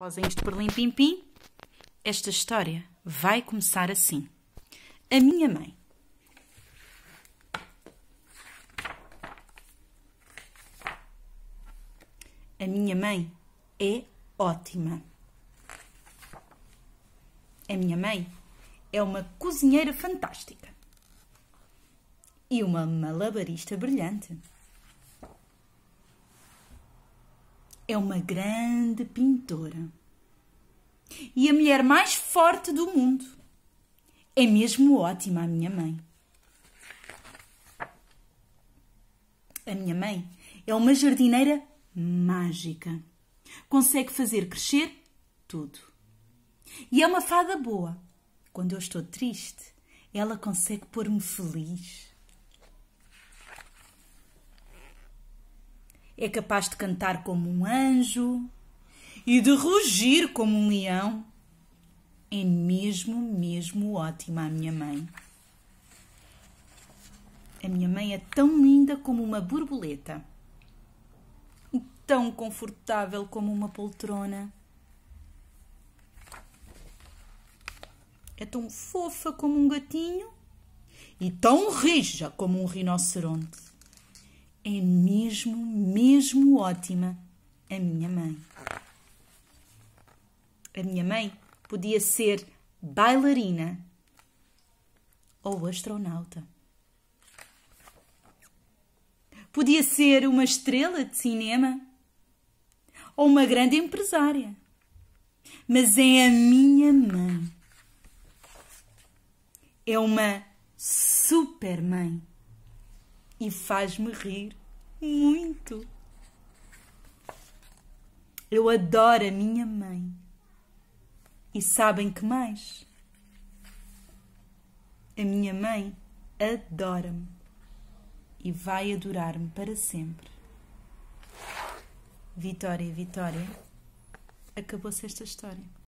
Posem isto por lim-pim-pim. Esta história vai começar assim. A minha mãe. A minha mãe é ótima. A minha mãe é uma cozinheira fantástica e uma malabarista brilhante. É uma grande pintora e a mulher mais forte do mundo. É mesmo ótima a minha mãe. A minha mãe é uma jardineira mágica. Consegue fazer crescer tudo. E é uma fada boa. Quando eu estou triste, ela consegue pôr-me feliz. É capaz de cantar como um anjo e de rugir como um leão. É mesmo ótima a minha mãe. A minha mãe é tão linda como uma borboleta. E tão confortável como uma poltrona. É tão fofa como um gatinho e tão rija como um rinoceronte. É mesmo ótima a minha mãe. A minha mãe podia ser bailarina ou astronauta. Podia ser uma estrela de cinema ou uma grande empresária. Mas é a minha mãe. É uma super mãe e faz-me rir muito. Eu adoro a minha mãe. E sabem que mais? A minha mãe adora-me e vai adorar-me para sempre. Vitória, Vitória, acabou-se esta história.